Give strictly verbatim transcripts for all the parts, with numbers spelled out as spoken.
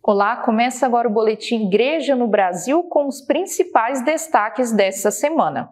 Olá, começa agora o Boletim Igreja no Brasil com os principais destaques desta semana.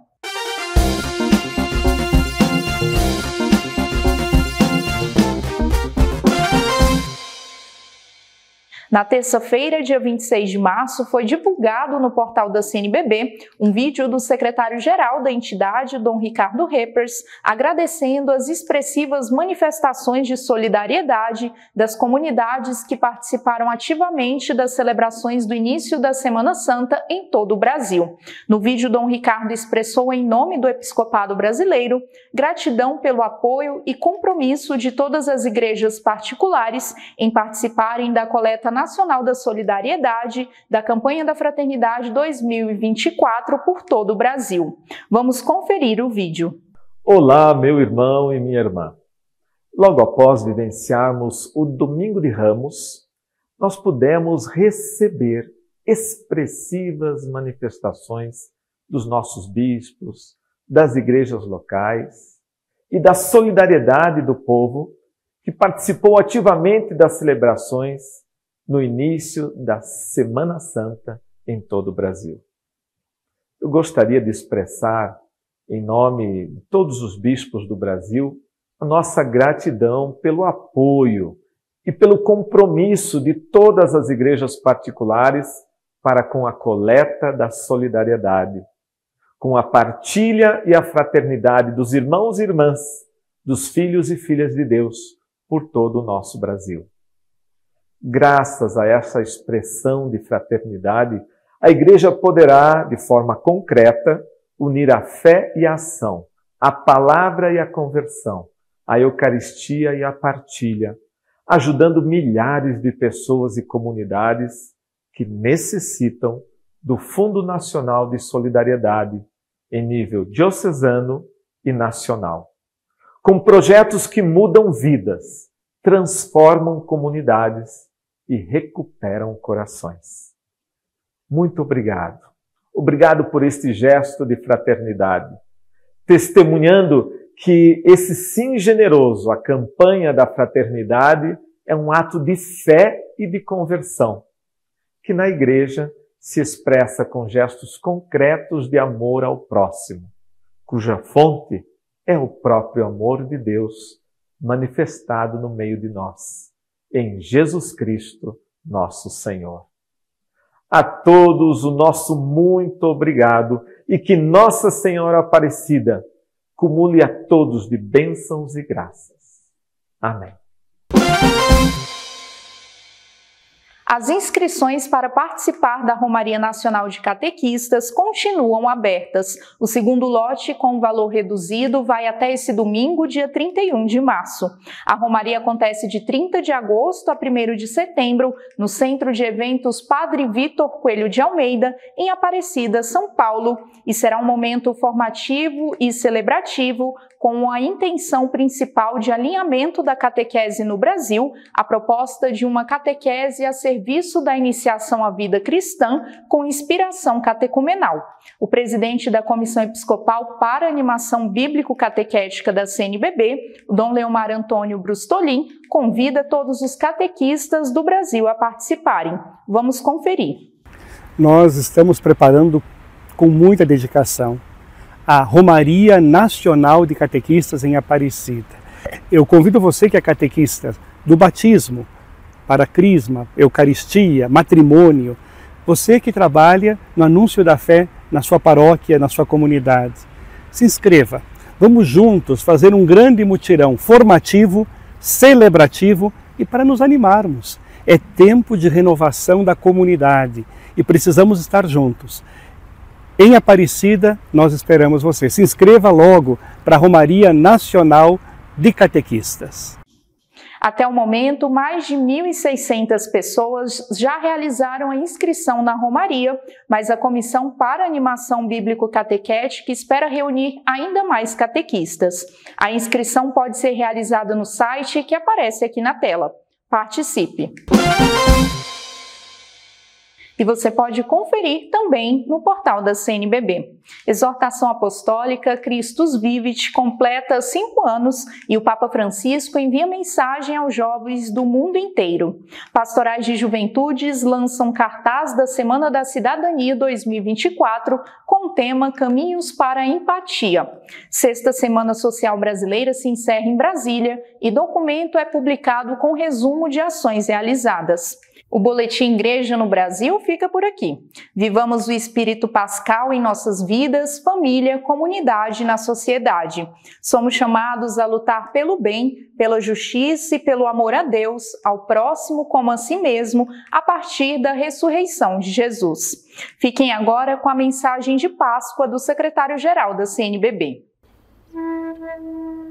Na terça-feira, dia vinte e seis de março, foi divulgado no portal da C N B B um vídeo do secretário-geral da entidade, Dom Ricardo Reppers, agradecendo as expressivas manifestações de solidariedade das comunidades que participaram ativamente das celebrações do início da Semana Santa em todo o Brasil. No vídeo, Dom Ricardo expressou em nome do Episcopado Brasileiro gratidão pelo apoio e compromisso de todas as igrejas particulares em participarem da coleta nacional Nacional da Solidariedade da campanha da Fraternidade dois mil e vinte e quatro por todo o Brasil. Vamos conferir o vídeo. Olá, meu irmão e minha irmã. Logo após vivenciarmos o Domingo de Ramos, nós pudemos receber expressivas manifestações dos nossos bispos, das igrejas locais e da solidariedade do povo que participou ativamente das celebrações no início da Semana Santa em todo o Brasil. Eu gostaria de expressar, em nome de todos os bispos do Brasil, a nossa gratidão pelo apoio e pelo compromisso de todas as igrejas particulares para com a coleta da solidariedade, com a partilha e a fraternidade dos irmãos e irmãs, dos filhos e filhas de Deus por todo o nosso Brasil. Graças a essa expressão de fraternidade, a Igreja poderá, de forma concreta, unir a fé e a ação, a palavra e a conversão, a Eucaristia e a partilha, ajudando milhares de pessoas e comunidades que necessitam do Fundo Nacional de Solidariedade em nível diocesano e nacional, com projetos que mudam vidas, transformam comunidades e recuperam corações. Muito obrigado. Obrigado por este gesto de fraternidade, testemunhando que esse sim generoso, a campanha da fraternidade, é um ato de fé e de conversão, que na igreja se expressa com gestos concretos de amor ao próximo, cuja fonte é o próprio amor de Deus manifestado no meio de nós, em Jesus Cristo, nosso Senhor. A todos o nosso muito obrigado e que Nossa Senhora Aparecida cumule a todos de bênçãos e graças. Amém. As inscrições para participar da Romaria Nacional de Catequistas continuam abertas. O segundo lote, com valor reduzido, vai até esse domingo, dia trinta e um de março. A Romaria acontece de trinta de agosto a primeiro de setembro, no Centro de Eventos Padre Vitor Coelho de Almeida, em Aparecida, São Paulo, e será um momento formativo e celebrativo, com a intenção principal de alinhamento da catequese no Brasil, a proposta de uma catequese a serviço da iniciação à vida cristã com inspiração catecumenal. O presidente da Comissão Episcopal para a Animação Bíblico-Catequética da C N B B, o Dom Leomar Antônio Brustolin, convida todos os catequistas do Brasil a participarem. Vamos conferir. Nós estamos preparando com muita dedicação a Romaria Nacional de Catequistas em Aparecida. Eu convido você que é catequista do batismo, para crisma, Eucaristia, matrimônio, você que trabalha no anúncio da fé na sua paróquia, na sua comunidade. Se inscreva. Vamos juntos fazer um grande mutirão formativo, celebrativo e para nos animarmos. É tempo de renovação da comunidade e precisamos estar juntos. Em Aparecida, nós esperamos você. Se inscreva logo para a Romaria Nacional de Catequistas. Até o momento, mais de mil e seiscentas pessoas já realizaram a inscrição na Romaria, mas a Comissão para a Animação Bíblico-Catequética espera reunir ainda mais catequistas. A inscrição pode ser realizada no site que aparece aqui na tela. Participe! e você pode conferir também no portal da C N B B. Exortação Apostólica Christus Vivit completa cinco anos e o Papa Francisco envia mensagem aos jovens do mundo inteiro. Pastorais de Juventudes lançam cartaz da Semana da Cidadania dois mil e vinte e quatro com o tema Caminhos para a Empatia. Sexta Semana Social Brasileira se encerra em Brasília e documento é publicado com resumo de ações realizadas. O Boletim Igreja no Brasil fica por aqui. Vivamos o espírito pascal em nossas vidas, família, comunidade e na sociedade. Somos chamados a lutar pelo bem, pela justiça e pelo amor a Deus, ao próximo como a si mesmo, a partir da ressurreição de Jesus. Fiquem agora com a mensagem de Páscoa do secretário-geral da C N B B.